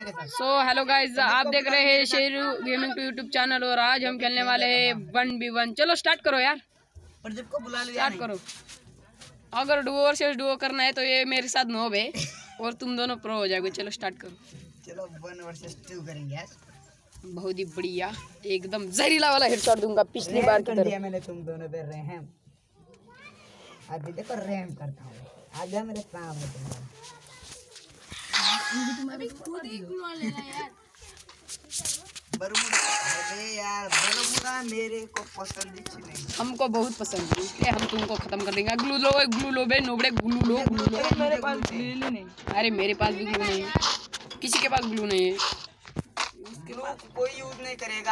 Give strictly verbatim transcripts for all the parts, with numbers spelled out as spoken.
So hello guys, आप देख रहे हैं Sheru gaming two YouTube channel और आज हम खेलने वाले हैं वन बी वन। चलो स्टार्ट करो यार, प्रदीप को बुला लिया। स्टार्ट करो। अगर डुओ वर्सेस डुओ करना है तो ये मेरे साथ नोब है और तुम दोनों प्रो हो जाओगे। चलो स्टार्ट करो। चलो वन वर्सेस टू करेंगे यार। बहुत ही बढ़िया, एकदम जहरीला वाला हेडशॉट दूंगा पिछली बार की तरह। मैंने तुम दोनों पे रहम आज देखो रहम करता हूँ। आज मेरे सामने तुम्हारा तुम्हारे खुद ही बुला लेना यार। बरमुडा, अरे यार बरमुडा मेरे को पसंद ही नहीं। हमको बहुत पसंद है इसलिए हम तुमको खत्म कर देंगे। ग्लू लो, ग्लू लो बे नोबड़े, ग्लू लो, ग्लू लो। मेरे पास ग्लू नहीं। अरे मेरे पास भी ग्लू नहीं है, किसी के पास ग्लू नहीं है। ग्लू कोई यूज नहीं करेगा।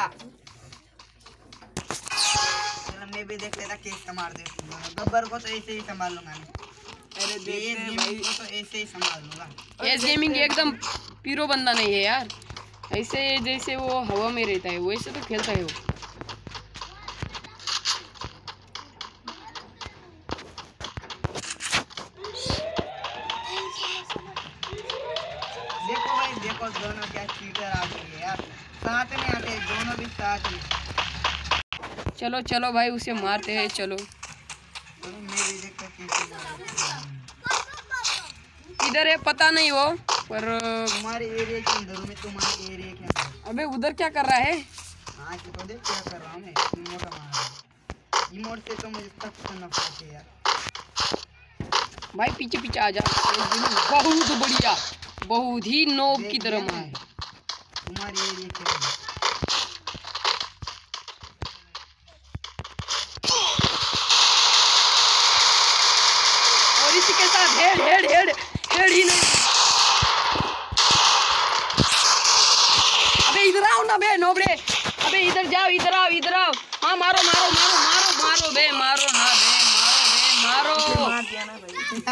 चलो मैं भी देख लेता कैसे मार दे। गब्बर को तो ऐसे ही संभाल लूंगा मैं। अरे देखते भाई को तो ऐसे ही संभाल लूंगा। एस गेमिंग एकदम पीरो बंदा नहीं है यार, ऐसे जैसे वो हवा में रहता है वैसे तो खेलता है वो। देखो भाई देखो दोनों क्या चीटर आ गए यार, साथ में आते दोनों भी साथ में। चलो चलो भाई उसे मारते हैं। चलो इधर है, पता नहीं वो पर तुम्हारे एरिया के अंदर में, तुम्हारे एरिया के अंदर। अबे उधर क्या कर रहा है? हाँ तो देख क्या कर रहा हूँ मैं। इमोट मार रहा हूँ। इमोट से तो मुझे सख्त नफरत है यार। भाई पीछे पीछे आ जा। बहुत बढ़िया, बहुत ही नोब की तरह मार। तुम्हारे एरिया के अंदर और इसी के साथ हेड हेड हेड हेड ही नहीं। अबे इधर आओ ना बे नोबड़े, अबे इधर जाओ, इधर आओ, इधर आओ। हाँ मारो मारो मारो मारो मारो बे, मारो ना बे, मारो बे, मारो। मार दिया ना भाई।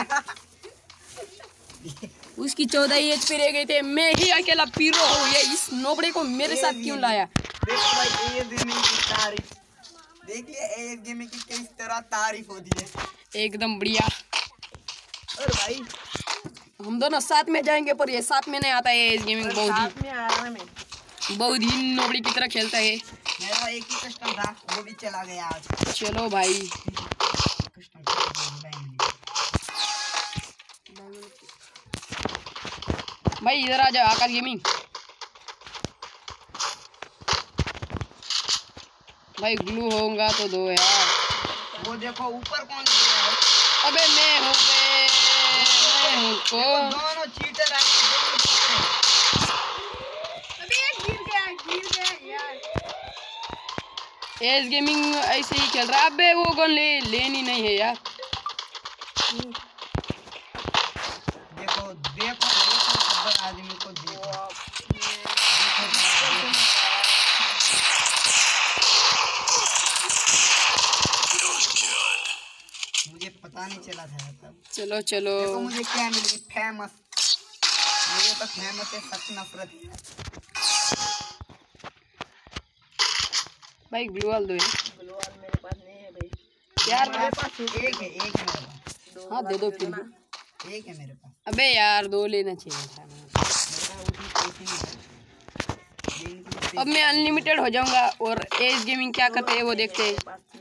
उसकी चौदह ही एच पी रह गए थे, मैं ही अकेला पीरो हूँ। ये इस नोबड़े को मेरे साथ क्यों लाया? देखो भाई एएस गेमिंग की तारीफ देखिए, एएस गेमिंग की किस तरह तारीफ होती है। एकदम बढ़िया। और भाई हम दोनों साथ में जाएंगे पर ये साथ में नहीं आता है। एएस गेमिंग बहुत साथ में आ रहा मैं ही बहुत ही नोबड़ी की तरह खेलता है। मेरा एक ही कस्टम था, वो भी चला गया आज। चलो भाई कस्टम भाई इधर आ जाओ आकाश गेमिंग। भाई ग्लू होगा तो दो यार। वो देखो ऊपर कौन गया है? अबे मैं हूँ बे, मैं हूँ को। दोनों चीटर आए, दोनों चीटर। अबे ये गिर गया, गिर गया यार। एस गेमिंग ऐसे ही खेल रहा है। अबे वो गन ले लेनी नहीं है यार। देखो देखो देखो आदमी को देखो। मुझे पता नहीं चला था तब। चलो चलो देखो मुझे क्या मिल गई, फेमस। मुझे तो फेमस से सख्त नफरत है भाई ग्लूवाल दो यार। ग्लोवाल मेरे पास नहीं है भाई यार मेरे पास एक है, एक है मेरे पास। हाँ दे दो फिर भी। एक है मेरे पास। अबे यार दो लेना चाहिए था। अब मैं अनलिमिटेड हो जाऊंगा और एस गेमिंग क्या करते हैं वो देखते हैं।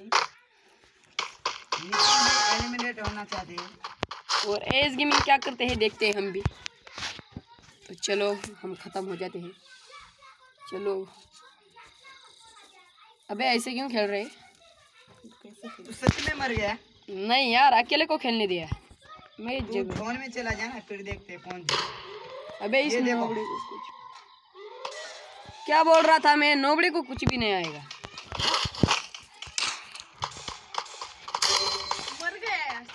एलिमिनेट होना चाहते हैं और एस गेमिंग क्या करते हैं देखते हैं हम भी। तो चलो हम खत्म हो जाते हैं। चलो अबे ऐसे क्यों खेल रहे? तो सच में मर गया? नहीं यार, अकेले को खेलने दिया मैं तू जोन में चला जाना, फिर देखते हैं कौन। अबे इस नोबड़े को कुछ क्या बोल रहा था मैं? नोबड़े को कुछ भी नहीं आएगा। मर गया यार।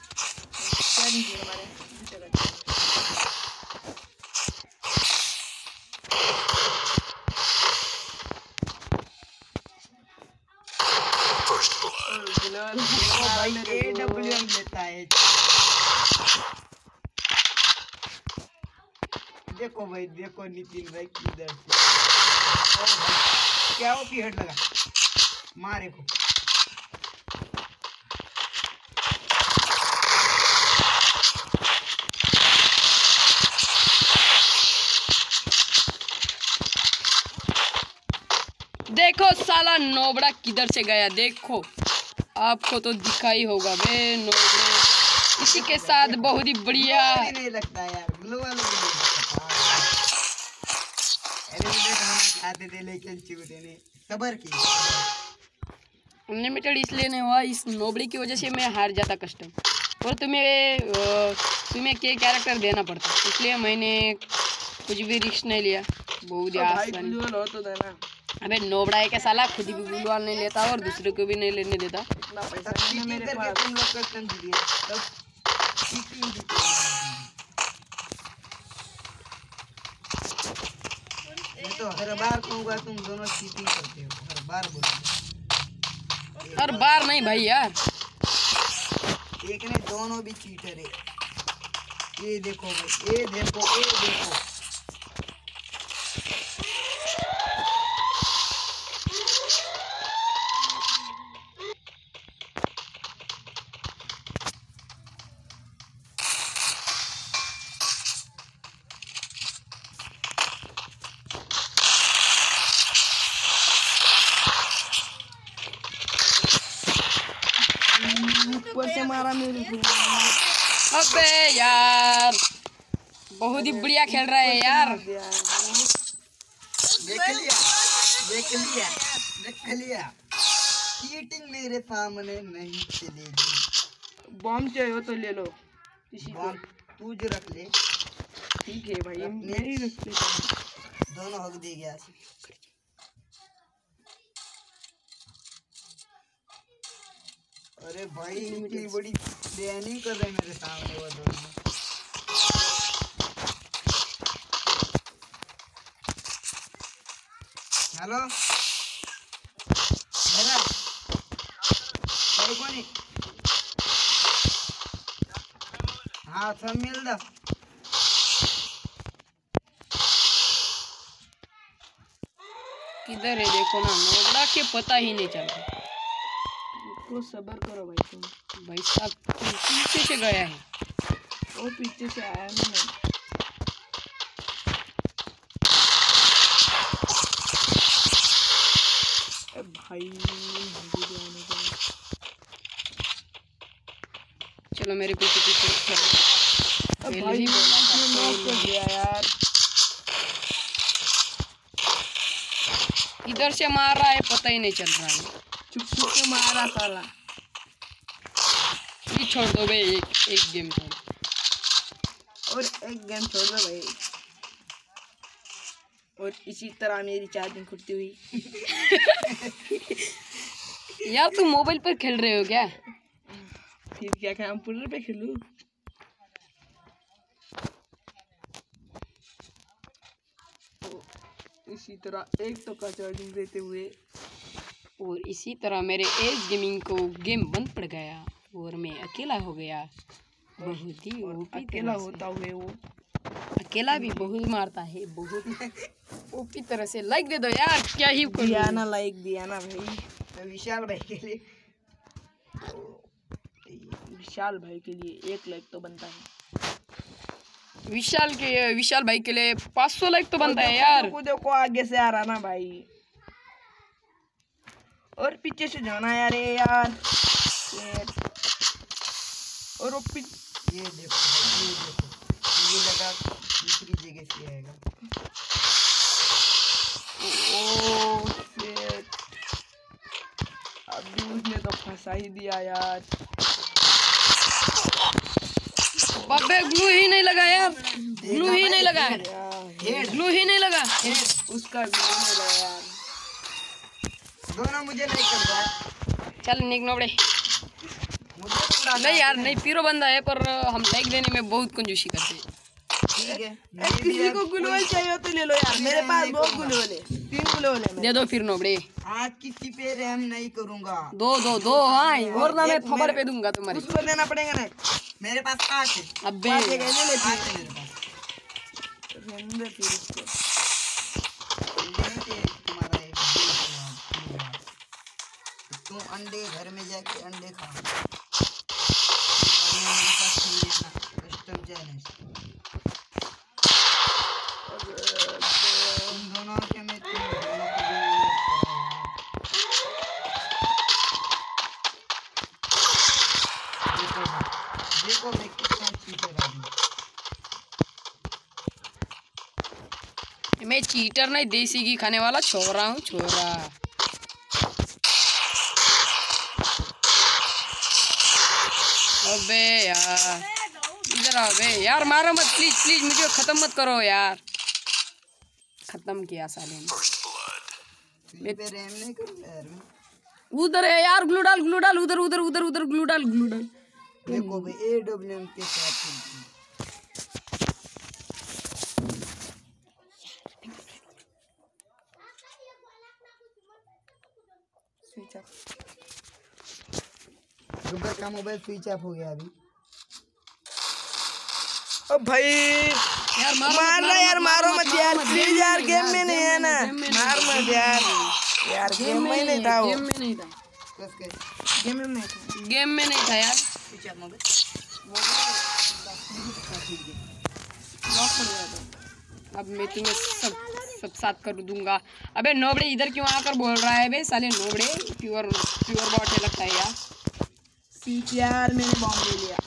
भाई एडब्ल्यूएम लेता है। देखो भाई देखो नितिन भाई किधर से। ओ भाई क्या वो की हेड लगा, मारे को। देखो साला नोबड़ा किधर से गया, देखो आपको तो दिखा ही होगा बे नोबड़े। इसी के साथ बहुत ही बढ़िया भी नहीं लगता यार, ग्लू वाला भी नहीं लगता। अरे मुझे खाना खाते थे लेकिन चूते ने सबर की। अनलिमिटेड इसलिए नहीं हुआ, इस नोबड़ी की वजह से मैं हार जाता कस्टम, और तुम्हें अ, तुम्हें के कैरेक्टर देना पड़ता, इसलिए मैंने कुछ भी रिस्क नहीं लिया। बहुत ही आसान हो तो देना। अबे नोबड़ा है क्या साला, खुद भी गुलवाल नहीं लेता और दूसरे को भी नहीं लेने देता। इतना पैसा तब नहीं है मेरे चीटिंग पास। करके तुम लोग कस्टम दिए, तब चीटिंग भी किया। मैं तो हर बार कहूँगा तुम दोनों चीटिंग करते हो, हर बार बोलूँगा। हर बार नहीं भाई यार, एक ने दोनों भी चीटर है। ये देखो भाई, ये देखो, ये देखो। ऊपर से मारा मेरे को। अबे यार बहुत ही बढ़िया खेल रहा है यार। देख लिया, देख लिया, देख लिया। चीटिंग मेरे सामने नहीं चलेगी। बॉम्ब चाहिए हो तो ले लो किसी को। बॉम्ब तू जो रख ले, ठीक है भाई, अपने- मैं ही रख लेता हूँ। दोनों हक दे गया। अरे भाई इतनी बड़ी प्लानिंग कर रहे हैं मेरे सामने वो दोनों। हेलो मेरा कोई को नहीं। हाँ सब मिल दा। किधर है देखो ना, नोबड़ा के पता ही नहीं चल रहा। तो सबर करो भाई तुम। भाई साहब पीछे से गया है। वो पीछे से आया नहीं मैं। ए भाई चलो मेरे पीछे पीछे चलो। अब पहले भाई ही बोला था, इसने नॉक कर दिया यार। इधर से मार रहा है पता ही नहीं चल रहा है। चुप चुप के मारा साला। ये छोड़ दो भाई, एक एक गेम छोड़। और एक गेम छोड़ दो भाई। और इसी तरह मेरी चार्जिंग खुलती हुई। यार तुम मोबाइल पर खेल रहे हो क्या? फिर क्या कंप्यूटर पे खेलूं? तो इसी तरह एक तो का चार्जिंग देते हुए। और इसी तरह मेरे एज गेमिंग को गेम बंद पड़ गया और मैं अकेला हो गया। बहुत ही ओपी अकेला तरह से। होता हुए वो। अकेला भी बहुत मारता है, बहुत ओपी तरह से। लाइक दे दो यार, क्या ही करूं। दिया ना लाइक, दिया ना भाई। तो विशाल भाई के लिए विशाल भाई के लिए एक लाइक तो बनता है। विशाल के विशाल भाई के लिए पाँच सौ लाइक तो बनता है देखो, यार। देखो देखो आगे से आ रहा ना भाई, और पीछे से जाना यार। ये यार ये- और वो पीछे ये देखो भाई, ये देखो, ये लगा दूसरी जगह से आएगा। ओ शिट, अभी उसने तो फंसा ही दिया यार। अबे ग्लू ही नहीं लगा यार, ग्लू ही नहीं लगा, यार ग्लू ही नहीं लगा। उसका भी नहीं लगा यार। दोनों मुझे नहीं कर रहा है। चल निक नोबड़े। मुझे पूरा नहीं यार, नहीं पीरो बंदा है पर हम लाइक देने में बहुत कंजूसी करते हैं। ठीक है। ए, किसी को गुलवल चाहिए तो ले लो यार, मेरे पास बहुत गुलवल है, तीन गुलवल है। दे दो फिर नोबड़े। आज किसी पे रहम नहीं करूंगा। दो दो दो हाँ, और ना मैं थप्पड़ पे दूंगा तुम्हारे। उसको देना पड़ेगा ना। मेरे पास आठ है। अबे पाँच जगह ले लेती आठ है मेरे पास। रहने दे फिर उसको। ये ते तुम्हारा एक दोस्त है, तुम अंडे घर में जाके अंडे खाओ। मेरे पास खेल लेना, कस्टम चैलेंज। तुम दोनों के मैं तुम दोनों को भी मैं चीटर नहीं, देसी घी खाने वाला छोरा हूँ, छोरा। अबे यार इधर आओ बे यार, मारो मत प्लीज प्लीज, मुझे खत्म मत करो यार। खत्म किया साले ने। पे रैम नहीं करूंगा यार मैं। उधर है यार, ग्लू डाल ग्लू डाल, उधर उधर उधर उधर ग्लू डाल ग्लू डाल। देखो भाई ए डब्ल्यू एम के साथ खेलती हूँ। Switch off. गब्बर का मोबाइल स्विच ऑफ हो गया अभी। अब भाई यार मारो मार रहा यार, मारो मत यार प्लीज यार, गेम में नहीं है ना, मार मत यार यार, गेम में नहीं था वो, गेम में नहीं था, बस के गेम में नहीं था, गेम में नहीं था यार। स्विच ऑफ मोबाइल लॉक हो गया था। अब मैं तुम्हें सब सब साथ कर दूंगा। अबे नोबड़े इधर क्यों आकर बोल रहा है बे साले नोबड़े, प्योर प्योर बॉट है लगता है यार। सीट यार मैंने बॉम्ब ले लिया।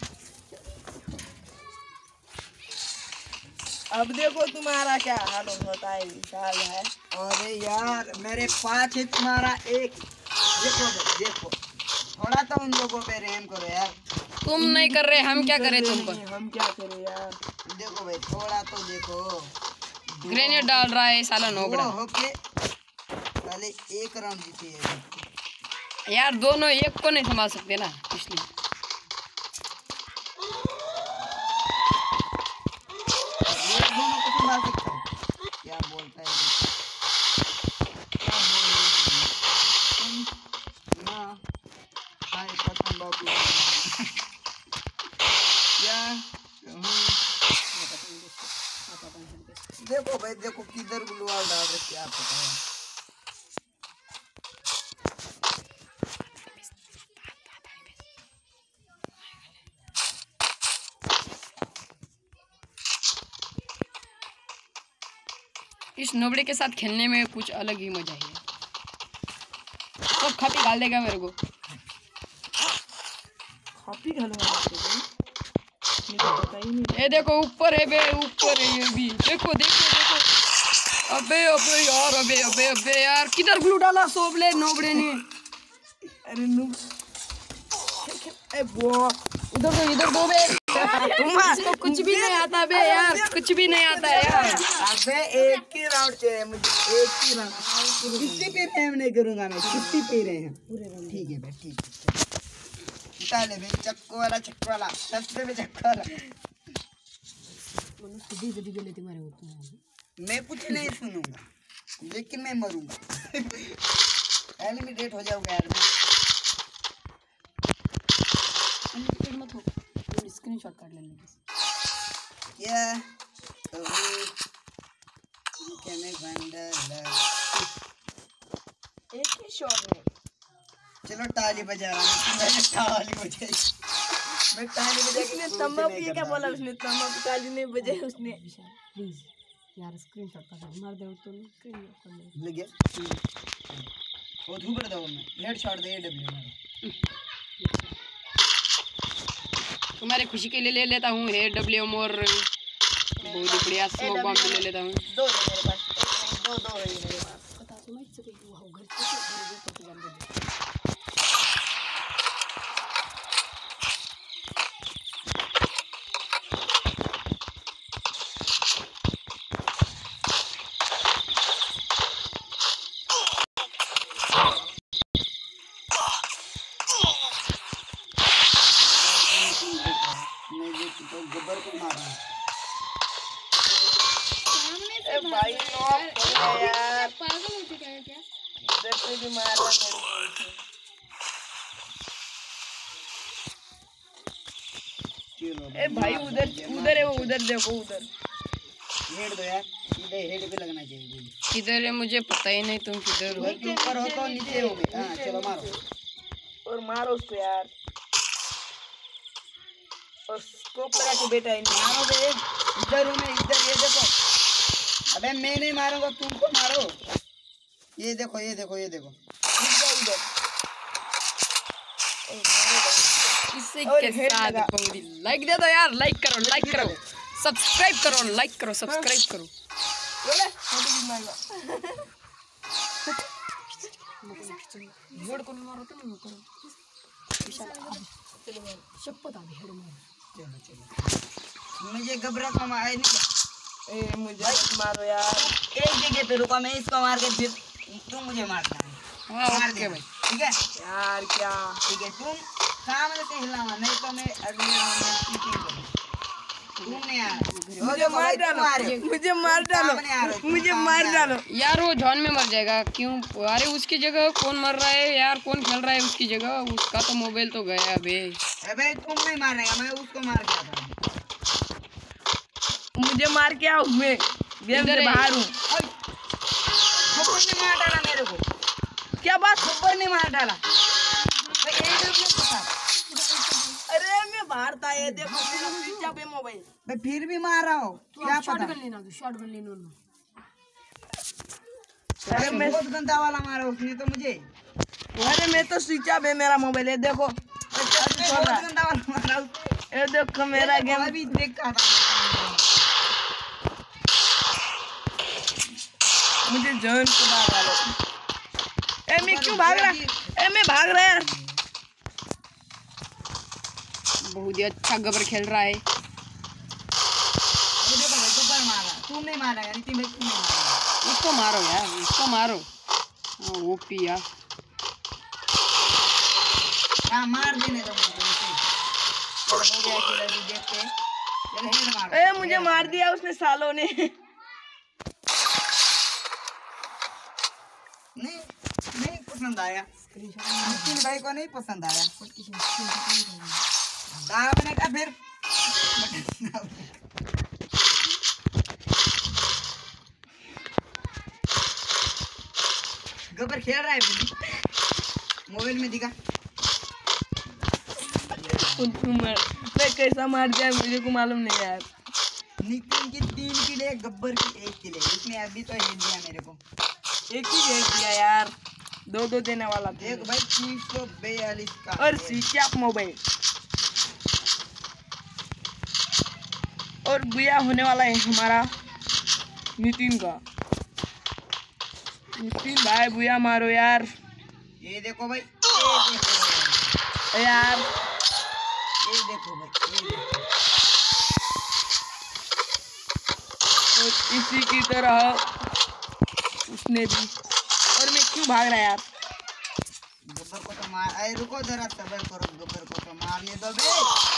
अब देखो तुम्हारा क्या हाल होता है विशाल है। अरे यार मेरे पाँच है, तुम्हारा एक। देखो भाई देखो, थोड़ा तो उन लोगों पे रहम करो यार। तुम नहीं कर रहे, हम क्या करें तुम पर? हम क्या करें यार, देखो भाई थोड़ा तो देखो। ग्रेनेड डाल रहा है साला नोबड़ा। दो होके पहले एक राउंड जीते हैं यार दोनों एक को नहीं संभाल सकते ना, इसलिए। ये दोनों को संभाल सकता है। क्या बोलता है क्या बोल रही है? ना हाय पतंग बाबू क्या कहूँ? देखो भाई देखो किधर गुलवाल डाल रहे, क्या पता है। इस नोबड़े के साथ खेलने में कुछ अलग ही मजा है। सब खापी डाल देगा मेरे को। कॉपी घालवा मुझे पता ही नहीं। ये देखो ऊपर है बे, ऊपर है ये भी। देखो देखो देखो। अबे अबे यार, अबे अबे अबे यार, किधर ग्लू डाला सोबले नोबड़े ने? अरे नु ए वो इधर दो इधर दो बे। इसको कुछ भी नहीं आता बे यार, कुछ भी नहीं आता है यार। अबे एक ही राउंड चाहिए मुझे, एक ही राउंड। किसी पे रहम नहीं करूंगा मैं, छुट्टी पे रहे हैं पूरे राउंड। ठीक है भाई ठीक है, निकाले भाई चक्कू वाला चक्कू वाला सस्ते में चक्कू वाला। मैं कुछ नहीं सुनूंगा लेकिन मैं मरूंगा। एलिमिनेट हो जाऊंगा यार मैं। मत हो, स्क्रीनशॉट काट लेंगे क्या कभी क्या मैं बंडल एक ही शॉट में। चलो ताली बजा रहा हूँ, मैंने ताली बजाई। मैं ताली बजा के तंबाकू ये क्या बोला उसने, तंबाकू ताली नहीं बजाई उसने। प्लीज यार स्क्रीनशॉट काट मार दे तो स्क्रीनशॉट लग गया वो धूप दो मैं हेडशॉट दे डब्ल्यू मारो। तुम्हारी खुशी के लिए ले लेता हूँ हे डब्ल्यू एम और बहुत बढ़िया स्मोक बॉम्ब भी ले लेता हूँ। दो है मेरे पास, दो दो है मेरे पास। पता समझ सके वो घर से जान दे। गब्बर को मारा ए भाई नॉक हो गया यार, पागल हो चुका है क्या? इधर से भी मारा मेरे को। ए भाई उधर उधर है वो, उधर देखो उधर। हेड दो यार, सीधे हेड पे लगना चाहिए गोली। किधर है मुझे पता ही नहीं, तुम किधर हो? ऊपर ऊपर हो तो नीचे हो गए। हां चलो मारो और मारो उसको यार, और स्कोप लगा के बेटा इन मारो बे। इधर हूँ मैं, इधर ये देखो। अबे मैं नहीं मारूंगा, तुमको मारो। ये देखो ये देखो ये देखो इधर। इसी और के हेड साथ लगा। लाइक दे दो यार, लाइक करो लाइक करो, सब्सक्राइब करो, लाइक करो, सब्सक्राइब करो। बोले फोटो खिंचवाएगा हेड कोणी मारतो ना करू शपथ आली हेड मार चलो चलो मुझे घबरा कम आए नहीं ए मुझे मत मारो यार एक जगह पे रुका मैं इसको मार के फिर तुम मुझे मारना है हाँ मार ओके दे भाई ठीक है यार क्या ठीक है तुम सामने से हिलाना नहीं तो मैं अगले राउंड में चीटिंग करूँ तुमने यार मुझे मार डालो मुझे मार डालो मुझे मार डालो यार वो जॉन में मर जाएगा क्यों अरे उसकी जगह कौन मर रहा है यार कौन खेल रहा है उसकी जगह उसका तो मोबाइल तो गया बे अबे तुम नहीं मारेगा मैं उसको मार के आता हूँ मुझे मार के आओ मैं गेम इधर से है। बाहर हूँ थप्पड़ नहीं मार डाला मेरे को क्या बात थप्पड़ नहीं मार डाला भाई एक रुपये के साथ अरे मैं बाहर था ये देखो मेरा स्विच ऑफ है मोबाइल मैं फिर भी मार रहा हूँ क्या पता शॉटगन लेना तू शॉटगन लेना अरे बहुत गंदा वाला मारा उसने तो मुझे अरे मैं तो स्विच ऑफ है मेरा मोबाइल ये देखो बहुत गंदा वाला मारा उसने ये देखो मेरा गेम अभी देखा था मुझे जॉन को भागा लो ए मैं क्यों भाग रहा ए मैं भाग रहा यार बहुत ही अच्छा गबर खेल रहा है मुझे भाई ऊपर मारा तुम नहीं मारा यार नीति भाई तुम नहीं मारा उसको मारो यार उसको मारो हाँ ओपी यार हाँ मार देने दो मुझे चलो हो गया किधर भी देखते हैं चलो हेड मारो ए मुझे मार दिया उसने सालों ने नहीं नहीं पसंद आया नितिन भाई को नहीं पसंद आया दाबने का फिर गबर खेल रहा है मोबाइल में दिखा मैं कैसा मार दिया मुझे को मालूम नहीं यार नितिन की तीन किले गब्बर की एक किले इसने अभी तो हिल दिया मेरे को एक ही भेज दिया यार दो दो देने वाला था एक भाई तीन सौ बयालीस का और स्विच ऑफ मोबाइल और बुया होने वाला है हमारा नितिन का नितिन भाई बुया मारो यार ये देखो भाई ये देखो यार ये देखो भाई ये देखो और इसी की तरह उसने भी और मैं क्यों भाग रहा यार गब्बर को तो मार अरे रुको जरा सबर करो गब्बर को तो मारने दो बे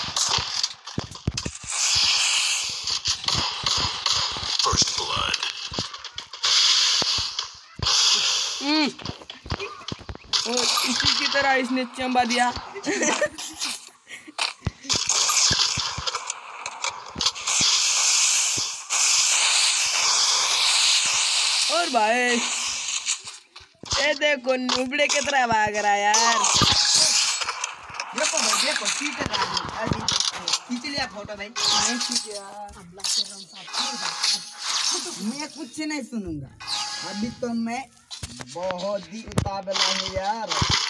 हम्म और इसी की तरह इसने चंबा दिया और भाई ये देखो नुबड़े की तरह भाग रहा यार देखो भाई देखो सीटर अभी खींच लिया फोटो भाई नहीं खींचा मैं कुछ नहीं सुनूंगा अभी तो मैं बहुत ही उतावला हूँ यार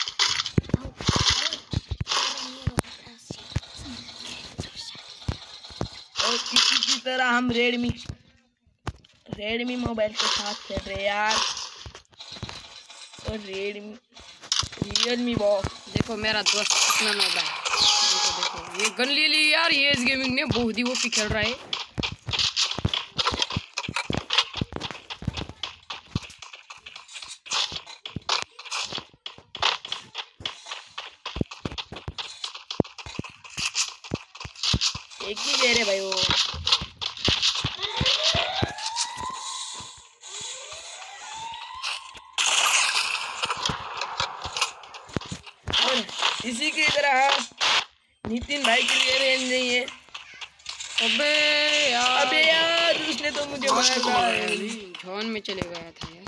और इसी की तरह हम रेडमी रेडमी मोबाइल के साथ खेल रहे यार और रेडमी रियलमी बॉक्स देखो मेरा दोस्त कितना नोबा है देखो देखो ये गन ले ली यार ये इस गेमिंग ने बहुत ही ओपी खेल रहा है एक ही दे रहे भाई वो और इसी की तरह नितिन भाई के लिए रेंज नहीं है अबे यार अबे यार उसने तो मुझे मार दिया जॉन में चले गया था यार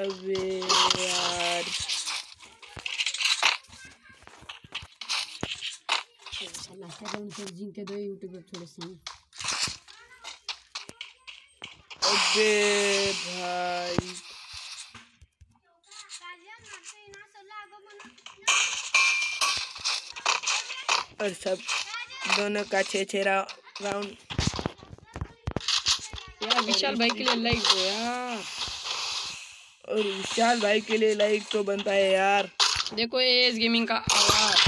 अबे यार जिंके दो यूट्यूब पे थोड़े से अबे भाई और सब दोनों का छः छः राउंड। यार विशाल भाई के लिए लाइक दो यार। और विशाल भाई के लिए लाइक तो बनता है यार। देखो एस गेमिंग का आवाज।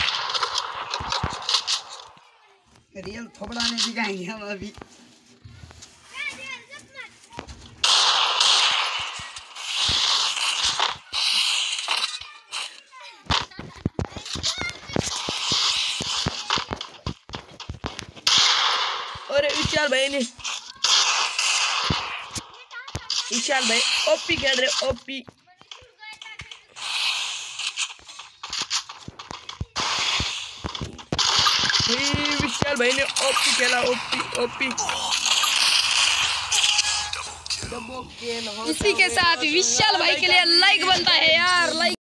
रियल थोपड़ा ने दिखाएंगे हम अभी। और विशाल भाई ने विशाल भाई ओपी खेल रहे ओपी। विशाल भाई ने ओपी खेला ओपी ओपी। इसी के साथ विशाल भाई के लिए लाइक बनता है यार। लाइक